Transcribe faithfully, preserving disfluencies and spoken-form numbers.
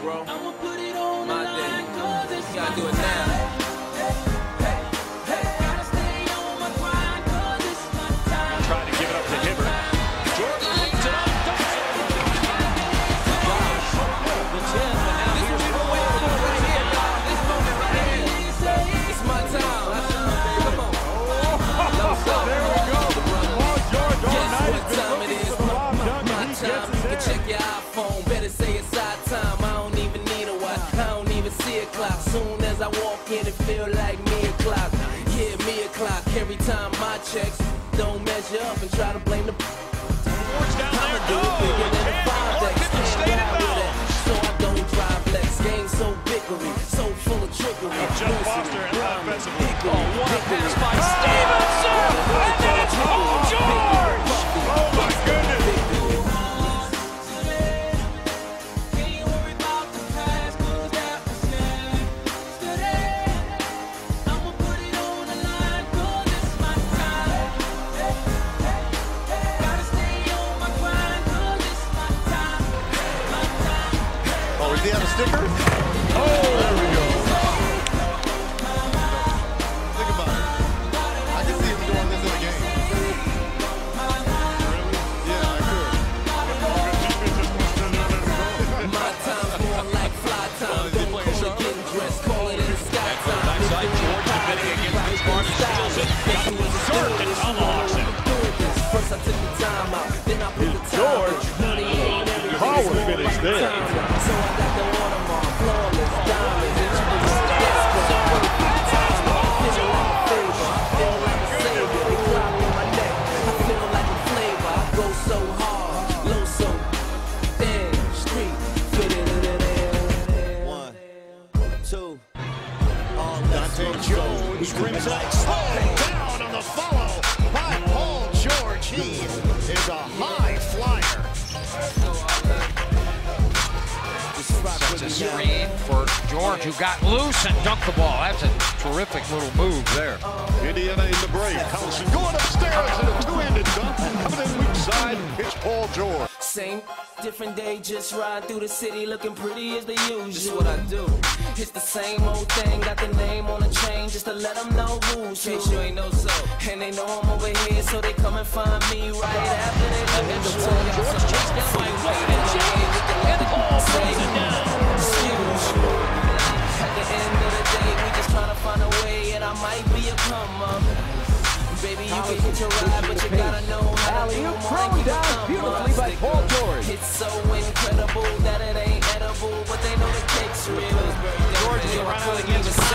bro. I'ma put it on My the line, day. 'cause it's You gotta my do it now. time. Gotta stay on my grind, 'cause it's my time. Trying to give it up to Hibbert. Jordan leads it up. The tip, and now here's the way to do it right here, y'all. This moment right here. It's my time. Come on. No, so. There we go. Paul George all Guess night what has been time it looking is? for the lob dunk, My and he time. gets You it can there. check your iPhone. Better say it's our time. I don't even need a watch. I don't even see a clock. Soon as I walk in, it feel like me o'clock. Yeah, me o'clock. Every time my checks don't measure up and try to blame the. George down I'ma there. do it bigger than the And five Clark days. hit the state Stand of out with bounds. that, so I don't drive flex. Game so bickery, so full of trickery. Jeff Lucy, Foster and Brownie, offensive. Hickory, Oh, what a Hickory. pass by Stevenson! And then it's Paul George! Oh, my goodness. Can't worry about the past, 'cause that was yesterday. I'ma put it on the line, 'cause it's my time. Gotta stay on my grind, 'cause it's my time. My time. Oh, does he have a sticker? Oh, there we go. Think about it. I can see him doing this in a game. Yeah, I My time's more like fly time. Don't call it getting dressed, call it in the sky time. Nice side, George defending against Vince Carter. Steals it. Got to assert and tomahawks it. First I took the time out, then I put the time George. in. Money ain't everything. Power It's more finish like there. time. So I got the watermark, flawless, diamonds, it's yes, perfect time. I feel like a favor, I feel like a savior. They clock on my neck, I feel like a flavor. I go so hard, low so thin, street, fit it in there. One, two, all Dante Jones Rims out. slowing down on the follow by Paul George. He is a high flyer. Sets a screen for George, who got loose and dunked the ball. That's a terrific little move there. Indiana in the break. Collison going upstairs and a two-handed dunk. Coming in weak side, it's Paul George. Same, different day, just ride through the city looking pretty as the usual. This is what I do. It's the same old thing, got the name on the chain just to let them know who's who. In case you ain't know so. And they know I'm over here, so they come and find me right after they look at the George. George chased down by Wade and James. And the ball throws it down. Excuse me. At the end of the day, we just trying to find a way, and I might be a come up. Baby, you can hit your ride, but you gotta know how to do Thrown down beautifully by Paul George. It's so incredible that it ain't edible, but they know the cake's real. George is around against